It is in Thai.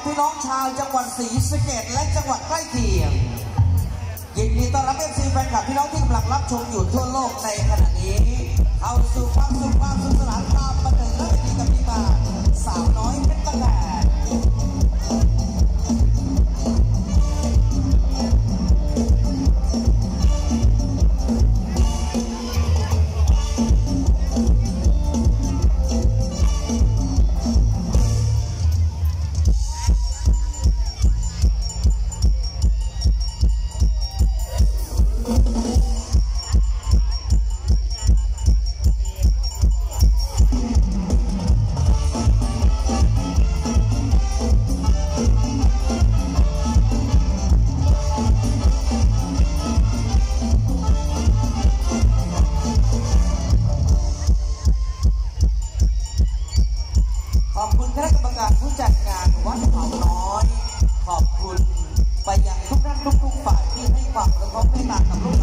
พี่น้องชาวจังหวัดศรีสะเกษและจังหวัดใกล้เคียงยินดีต้อนรับFCแฟนคลับพี่น้องที่กำลังรับชมอยู่ทั่วโลกในขณะนี้เอาสู่ความสุขความสนุกสนานความบันเทิงและดีกับพี่มาสาวน้อยเพชรตะแหลขอบคุณคณะกรรมการผู้จัดงานวัดเขาน้อยขอบคุณไปยังทุกท่านทุกฝ่ายที่ให้ความกระทบเมตตากับลูก